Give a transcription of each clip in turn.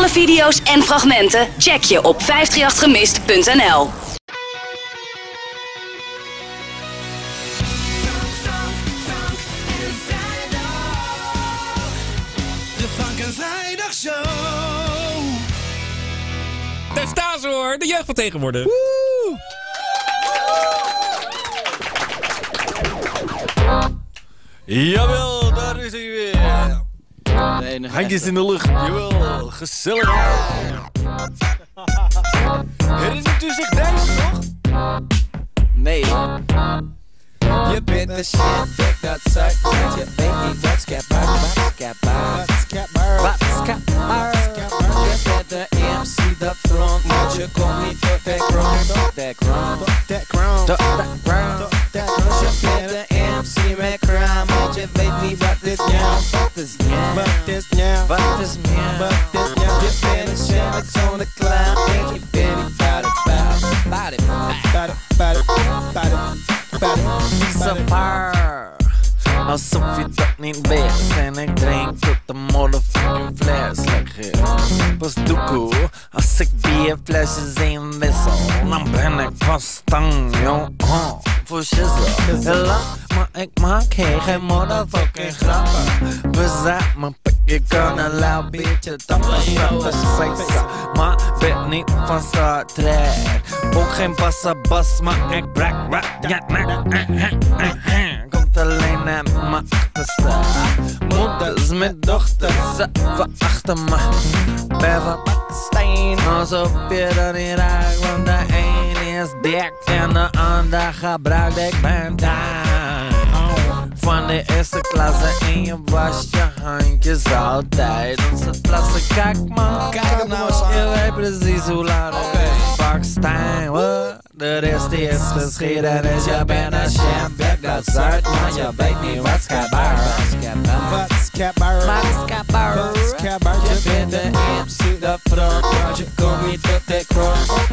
alle video's en fragmenten check je op 538gemist.nl. De Frank en Vrijdagshow. Daar staan ze hoor, de jeugd van tegenwoordig. Woe! Jawel, daar is hij weer. Handjes in de lucht, jawel, gezellig. Herinnert u zich deze nog? Nee. Je bent de shit, dek dat zuid. Je weet niet wat Watskeburt. Je bent de MC, de front. Maar je komt niet tot de grond. Je bent de MC met crime. Maar je weet niet wat is nieuw. Wat is nieuw. Je bent een shit met zo'n clown. En je bent niet alsof je dat niet weet. En ik drink tot de motherfucking fles leeg. Pas doekoe, als ik bierflesjes inwissel, dan ben ik pas stang, joh. Voor shizzle. Maar ik maak hier geen motherfucking grappen. Bezet mijn pikje, kan een lauw biertje tappen. Snappen spijzen, maar ben niet van Star Trek. Ook geen passabas, maar ik brak rap. Ja, komt alleen naar mijn achterste. Moeders met dochters, ze verachten me. Ben van Pakistan, alsof je dat niet raakt. Want de een is dik en de ander gebruikt. Ik ben daar. Van de eerste klasse en je was je handjes altijd. Onze klasse, kijk man, kijk nou, je weet precies hoe laat het is. Pakistan, de rest is geschiedenis. Je bent een shambek, dat is uit, maar je weet niet wat Watskeburt. Je bent de MC, de front, maar je komt niet tot de grond.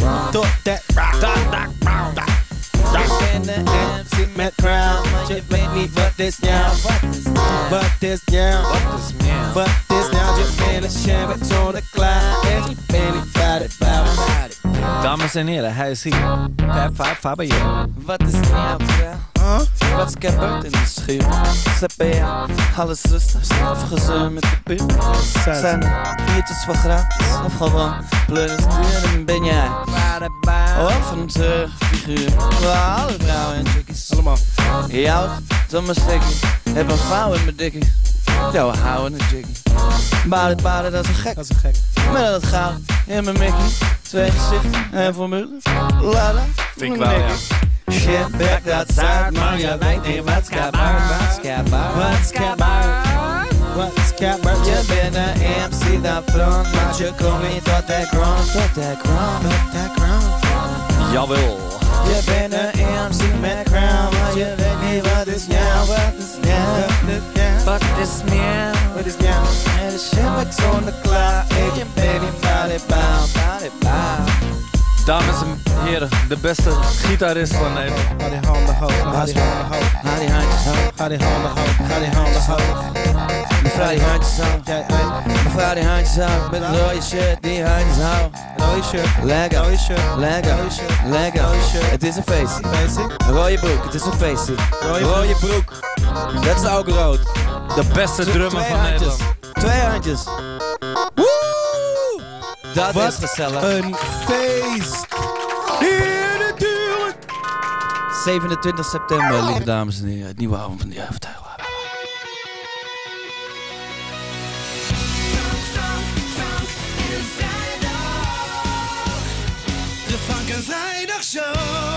Je bent de MC met crown, maar je weet niet wat is nieuw. Wat is nieuw? Je bent een shit met zo'n clown. En je bent niet bad. Dames en heren, hij is hier. 5-5-Fabio. Wat is nieuw, bro? Watskeburt in de schuur. CPA, alles rustig, afgezeur met de puur. Zijn er biertjes van gratis of gewoon pleuris duur? Dan ben jij of een terugfiguur. We houden vrouwen en chickies. Allemaal. Jou, Thomas Stekkie. Heb een vrouw in mijn dikkie. Ja, we houden een chickie. Baden, dat is een gek. Met dat goud in mijn mickey. 2 gezichten en formule. Lada, vind ik wel, ja. Shit, back dat zuid, maar je weet niet Watskeburt. Je bent een MC, dat front, maar je komt niet tot de grond. Jawel. Je bent een MC met crown, maar je weet niet wat is nieuw. Wat is nieuw? En de shit met zo'n klaar. Ik ben niet bad. Dames en heren, de beste gitarist van Nederland. Ga die handen hoog. Ga die handjes hoog. Ga die handen hoog. Mevrouw die handjes hoog. Mevrouw die handjes hoog. Met een rode shirt, die handjes hoog. Rode shirt. Lego. Het is een feestje. Een rode broek, het is een feestje. Rode broek. Dat is ook rood. De beste drummer van Nederland. 2 handjes. Woe! Dat is gezellig. Een feest. Hier natuurlijk. 27 september, lieve dames en heren. Het nieuwe album van de Jeugd van Tegenwoordig. De Frank en Vrijdagshow.